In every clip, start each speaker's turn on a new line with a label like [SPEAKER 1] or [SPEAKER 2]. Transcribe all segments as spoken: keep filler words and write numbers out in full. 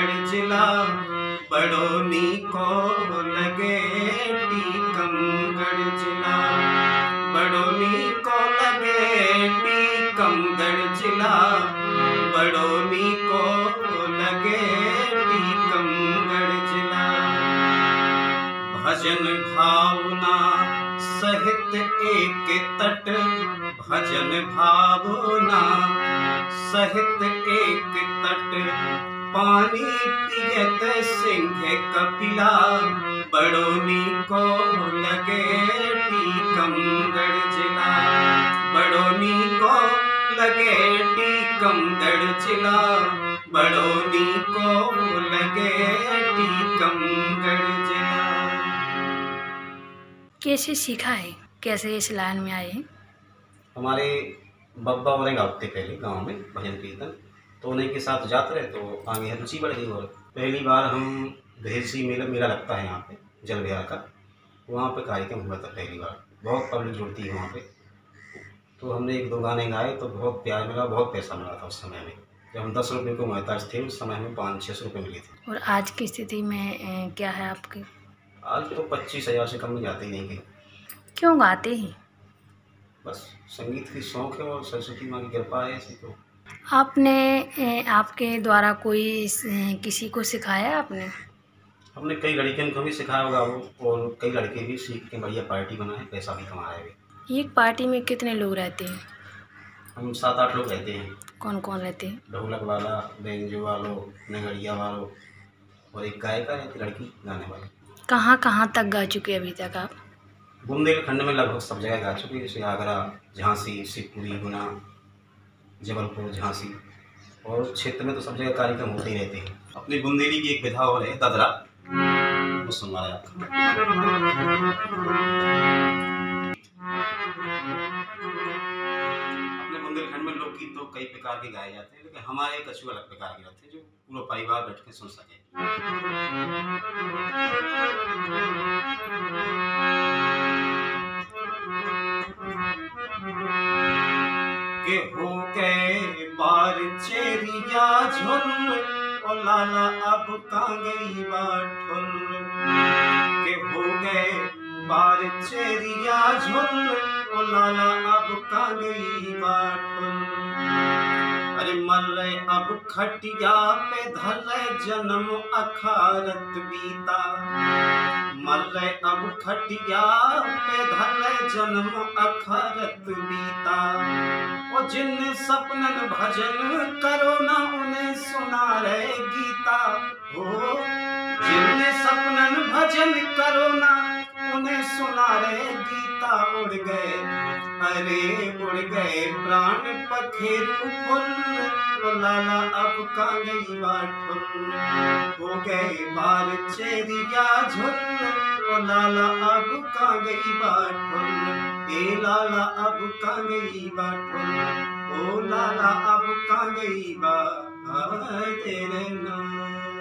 [SPEAKER 1] टीकमगढ़ जिला बड़ोनी को लगे टीकमगढ़ जिला बड़ोनी को लगे टीकमगढ़ जिला बड़ोनी को लगे टीकमगढ़ जिला। भजन भावना सहित एक तट भजन भावना सहित एक तट पानी पियत सिंह कपिला बड़ोनी को लगे टीकमगढ़ जिला बड़ोनी को लगे टीकमगढ़ जिला बड़ोनी को लगे टीकमगढ़ जिला।
[SPEAKER 2] कैसे सीखा है, कैसे इस लाइन में आए?
[SPEAKER 1] हमारे बब्बा वाले गाते पहले गांव में भजन कीर्तन, तो उन्हीं के साथ जाते रहे तो आगे रुचि बढ़ गई। और पहली बार हम भेसी मेला मेला लगता है यहाँ पे जल विहार का, वहाँ पे कार्यक्रम हुआ था पहली बार। बहुत पब्लिक जुड़ती है वहाँ पे, तो हमने एक दो गाने गाए तो बहुत प्यार मिला, बहुत पैसा मिला था उस समय में। जब हम दस रुपये को मोहताज थे उस समय हमें पाँच छः सौ रुपये मिले थे।
[SPEAKER 2] और आज की स्थिति में क्या है आपकी?
[SPEAKER 1] आज तो पच्चीस हज़ार से कम में जाते ही नहीं गए।
[SPEAKER 2] क्यों गाते हैं?
[SPEAKER 1] बस संगीत की शौक़ है और सरस्वती माँ की कृपा है ऐसी। तो
[SPEAKER 2] आपने आपके द्वारा कोई किसी को सिखाया आपने?
[SPEAKER 1] हमने कई लड़कियों को भी सिखाया होगा वो, और कई लड़के भी सीख के बढ़िया पार्टी बनाए, पैसा भी कमा रहे हैं।
[SPEAKER 2] एक पार्टी में कितने लोग रहते हैं?
[SPEAKER 1] हम सात आठ लोग रहते हैं।
[SPEAKER 2] कौन कौन रहते हैं?
[SPEAKER 1] ढोलक वाला, बेंजो वालों, नगड़िया वालों और एक गायिका रहती लड़की गाने वाली।
[SPEAKER 2] कहाँ कहाँ तक गा चुके अभी तक आप?
[SPEAKER 1] बुंदेलखंड में लगभग सब जगह गा चुके, जैसे आगरा, झांसी, शिवपुरी, गुना, जबलपुर, झांसी, और क्षेत्र में तो सब जगह कार्यक्रम होते ही रहते हैं। अपनी बुंदेली की एक विधा और है ददरा, वो सुनवा है आपको। अपने बुंदेलखंड में लोकगीत तो कई प्रकार के गाए जाते हैं, लेकिन हमारे कछु अलग प्रकार के रहते हैं जो पूरा परिवार बैठ के सुन सके। के हो गए बार चेरिया झुल ओ लाला अब कहाँ गई बाठुल के हो गए बार चेरिया झुल ओ लाला अब कहाँ गई बाठुल। अरे मर रहे अब खटिया पे धर रहे जन्म अखारत बीता मर रहे अब खटिया पे धर रहे जन्म अखारत बीता। और जिन सपनन भजन करो ना उन्हें सुना रहे गीता हो जिन सपनन भजन करो ना उन्हें सुना रहे गीता। उड़ गए अरे उड़ गए प्राण पखेरु फुल लाला अब कहाँ गई बाठुल हो गए बार चेरिया झुल ओ लाला अब कहाँ गई बाठुल ए लाला अब कहाँ गई बाठुल ओ लाला अब कहाँ गई बा तेरे नाम।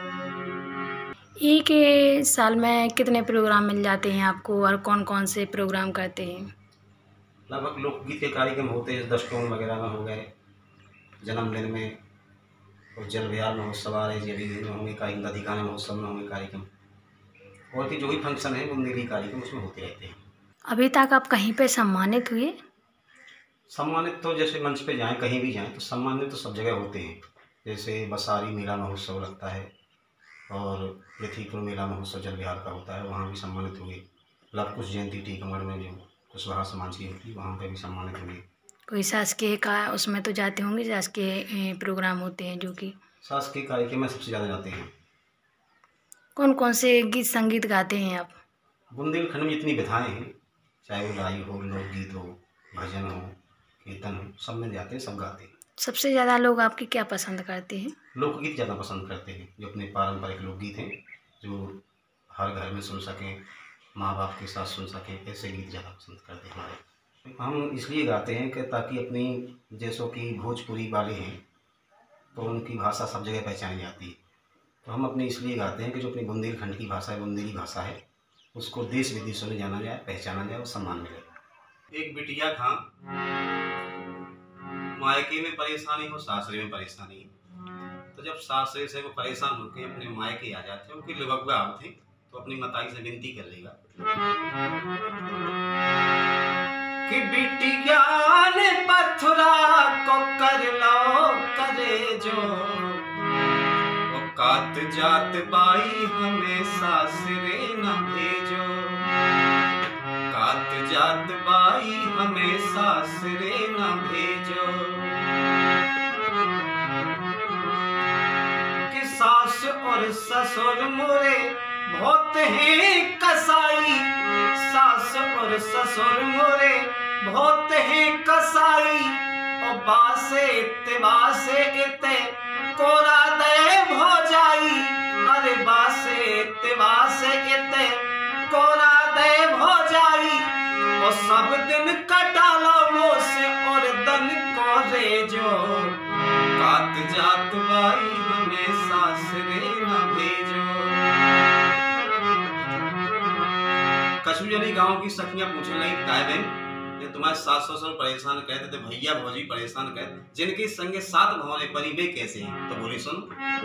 [SPEAKER 2] एक साल में कितने प्रोग्राम मिल जाते हैं आपको और कौन कौन से प्रोग्राम करते हैं?
[SPEAKER 1] लगभग लोकगीत के कार्यक्रम होते हैं, दस टोन वगैरह में हो गए, जन्मदिन में और जल विहार महोत्सव आ रहे जब होंगे कार्यक्रम, अधिकांश महोत्सव में होंगे कार्यक्रम, और भी जो भी फंक्शन है बुंदेली कार्यक्रम उसमें होते रहते हैं।
[SPEAKER 2] अभी तक आप कहीं पे सम्मानित हुए?
[SPEAKER 1] सम्मानित तो जैसे मंच पे जाएं कहीं भी जाएं तो सम्मानित तो सब जगह होते हैं। जैसे बसारी मेला महोत्सव लगता है और पृथ्वीपुर मेला महोत्सव जल विहार का होता है, वहाँ भी सम्मानित हुए। लव कुश जयंती टीकमगढ़ में जो कुशवाहा समाज की होती है वहाँ पे भी सम्मानित हुए।
[SPEAKER 2] कोई शासकीय का उसमें तो जाते होंगे, शासकीय प्रोग्राम होते हैं जो कि
[SPEAKER 1] शासकीय कार्यक्रम में सबसे ज़्यादा जाते हैं।
[SPEAKER 2] कौन कौन से गीत संगीत गाते हैं आप?
[SPEAKER 1] बुंदेलखंड में जितनी विधाएँ हैं, चाहे वो लाई हो, लोकगीत हो, भजन हो, कीर्तन हो, सब में जाते हैं, सब गाते हैं।
[SPEAKER 2] सबसे ज़्यादा लोग आपकी क्या पसंद करते हैं?
[SPEAKER 1] लोकगीत ज़्यादा पसंद करते हैं, जो अपने पारंपरिक लोकगीत हैं जो हर घर में सुन सकें, माँ बाप के साथ सुन सकें, ऐसे गीत ज़्यादा पसंद करते हैं हमारे। हम इसलिए गाते हैं कि ताकि अपनी जैसों की भोजपुरी वाले हैं तो उनकी भाषा सब जगह पहचानी जाती है, तो हम अपने इसलिए गाते हैं कि जो अपनी बुंदेलखंड की भाषा है, बुंदेली भाषा है, उसको देश विदेशों में जाना जाए, पहचाना जाए और सम्मान मिले। एक बिटिया था, मायके में परेशानी हो, सासरे में परेशानी, तो तो जब सासरे से वो परेशान होकर अपने मायके आ जाते, उनकी लुबग्गा थे, तो अपनी मताई से विनती कर लेगा कि बिटिया ने पथुरा को कर लो करे जो, कात जात बाई हमें सासरे न भेजो, कात जात बाई हमें सासरे न भेजो। कि सास और ससुर मोरे बहुत हैं कसाई, सास और ससुर मोरे बहुत हैं कसाई, और बासे तिबासे इते कोरा दे भोजाई, अरे बासे तिबासे इते कोरा दे भोजाई, और सब दिन कटालो मोसे और दन को रेजो, कात जात बाई हमें सासरे न भेजो। कछुजनी गांव की सखियां पूछने लगी, ताए बहन ये तुम्हारे सास ससुर परेशान कहते थे, भैया भौजी परेशान कहते, जिनके संगे सात भौले परिवे कैसे हैं? तो बोली सुन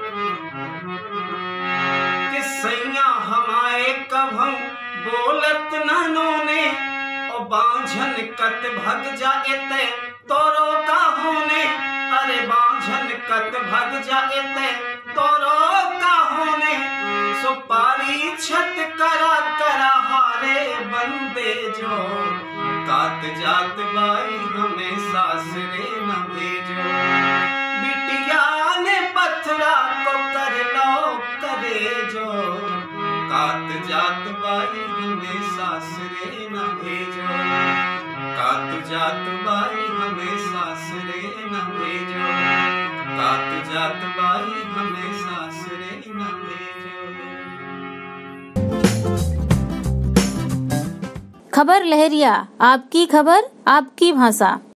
[SPEAKER 1] कि सैया हमारे कब हम बोलत नानो ने, और बांझन कत भग जाते तोरो का होने, अरे बांझन कत भग जाते तोरो का होने, सुपारी छत करा करा हारे बंदे जो, कात जात बाई हमें सासरे न भेजो। बिटिया ने पथरा को कर लो करे जो, कात जात बाई हमें सासरे न भेजो, कात जात बाई हमें सासरे न भेजो, कात जात बाई हमें सासरे न भेजो।
[SPEAKER 3] खबर लहरिया, आपकी खबर आपकी भाषा।